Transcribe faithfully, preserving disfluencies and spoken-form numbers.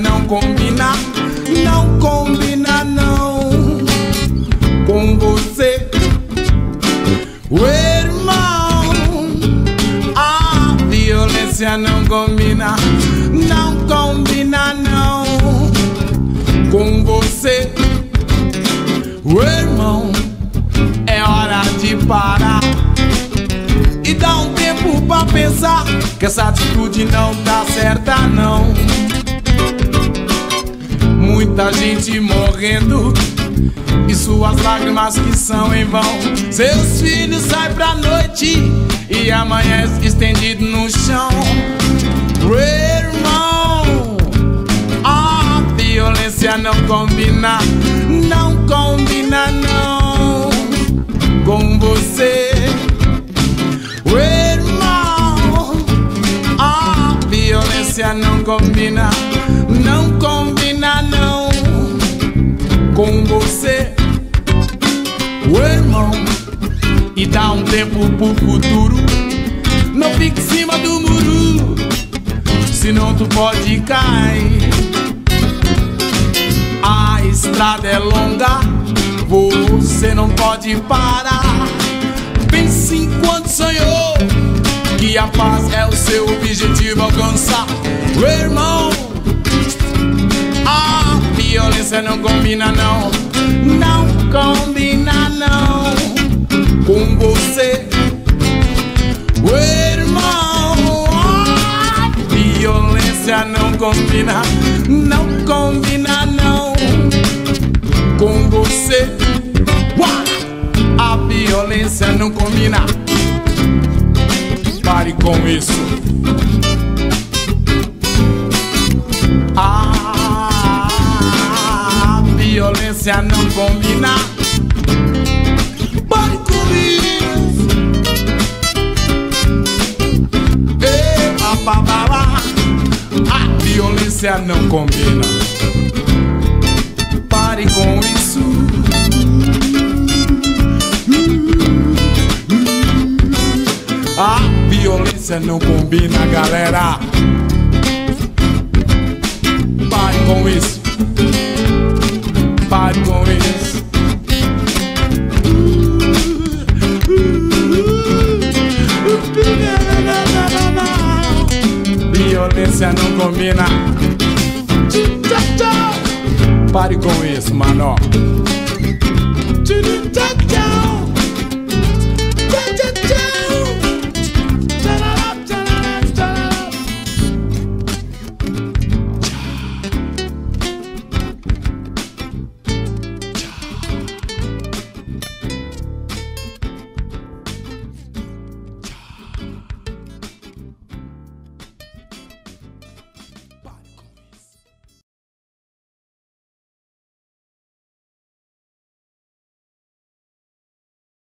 não combina, não combina não com você, o irmão. A violência não combina, não combina não com você, o irmão. É hora de parar e dar um tempo pra pensar que essa atitude não tá certa não. Muita gente morrendo e suas lágrimas que são em vão. Seus filhos saem pra noite e amanhece estendido no chão. Irmão, a violência não combina, não combina não com você, irmão. A violência não combina, não combina não com você, irmão. E dá um tempo pro futuro, não fique em cima do muro, senão tu pode cair. A estrada é longa, você não pode parar. Pense enquanto sonhou que a paz é o seu objetivo alcançar, irmão. A violência não combina não, não combina não com você, irmão. A violência não combina, não combina não com você. A violência não combina. Pare com isso. A violência não combina. Pare com isso. Ei, bababá. A violência não combina. Pare com isso. A violência não combina, galera. Pare com isso. Pare com isso. Violência não combina. Pare com isso, mano. Tchau, tchau.